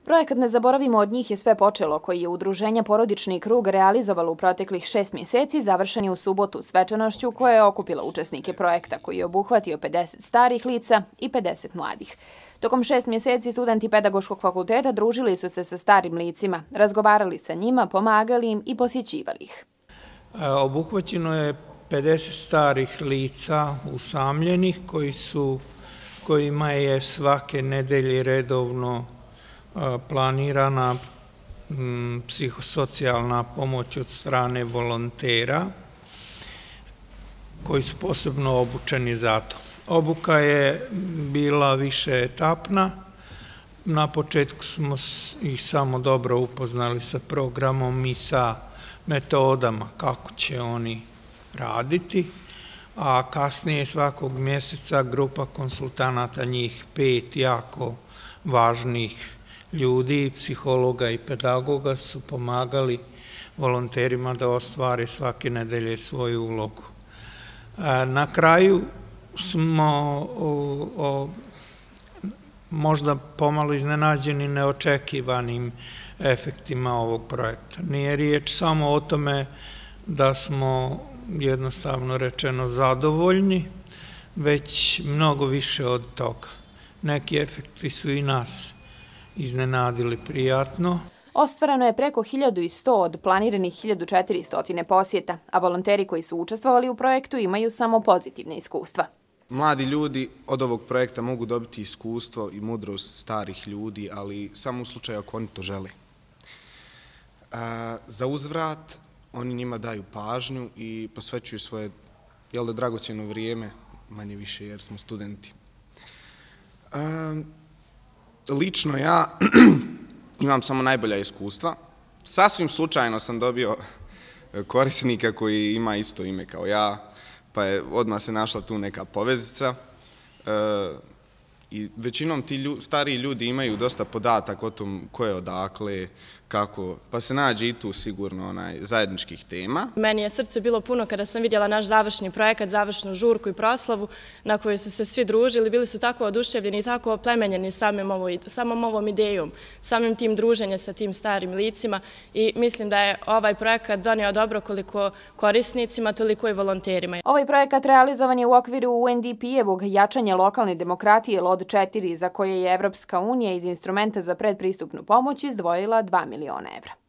Projekat Ne zaboravimo od njih je sve počelo, koji je Udruženje Porodični krug realizovalo u proteklih 6 mjeseci, završen je u subotu svečanošću koja je okupila učesnike projekta, koji je obuhvatio 50 starih lica i 50 mladih. Tokom 6 mjeseci studenti Pedagoškog fakulteta družili su se sa starim licima, razgovarali sa njima, pomagali im i posjećivali ih. Obuhvaćeno je 50 starih lica usamljenih kojima je svake nedelje redovno planirana psihosocijalna pomoć od strane volontera koji su posebno obučeni za to. Obuka je bila više etapna. Na početku smo ih samo dobro upoznali sa programom i sa metodama kako će oni raditi, a kasnije svakog mjeseca grupa konsultanata, njih 5 jako važnih ljudi, psihologa i pedagoga, su pomagali volonterima da ostvare svake nedelje svoju ulogu. Na kraju smo možda pomalo iznenađeni neočekivanim efektima ovog projekta. Nije riječ samo o tome da smo jednostavno rečeno zadovoljni, već mnogo više od toga. Neki efekti su i nas iznenadili prijatno. Ostvareno je preko 1100 od planiranih 1400 posjeta, a volonteri koji su učestvovali u projektu imaju samo pozitivne iskustva. Mladi ljudi od ovog projekta mogu dobiti iskustvo i mudrost starih ljudi, ali samo u slučaju ako oni to žele. Za uzvrat oni njima daju pažnju i posvećuju svoje dragocjeno vrijeme, manje više jer smo studenti. Lično ja imam samo najbolja iskustva. Sasvim slučajno sam dobio korisnika koji ima isto ime kao ja, pa je odmah se našla tu neka povezica. I većinom ti stariji ljudi imaju dosta podataka o tom ko je odakle, kako, pa se nađe i tu sigurno zajedničkih tema. Meni je srce bilo puno kada sam vidjela naš završni projekat, završnu žurku i proslavu na kojoj su se svi družili, bili su tako oduševljeni i tako oplemenjeni samom ovom idejom, samim tim druženjem sa tim starim licima i mislim da je ovaj projekat donio dobro koliko korisnicima, toliko i volonterima. Ovaj projekat realizovan je u okviru UNDP-evog jačanja lokalne demokratije LOD 4, za koje je Evropska unija iz instrumenta za predpristupnu pomoć izdvojila 2 miliona evra.